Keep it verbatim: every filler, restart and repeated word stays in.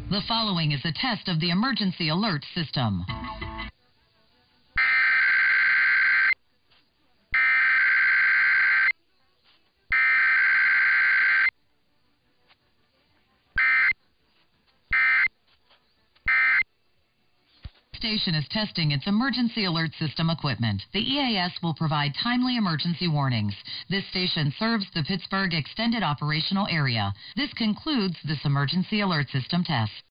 The following is a test of the emergency alert system. Station is testing its emergency alert system equipment. The E A S will provide timely emergency warnings. This station serves the Pittsburgh Extended Operational Area. This concludes this emergency alert system test.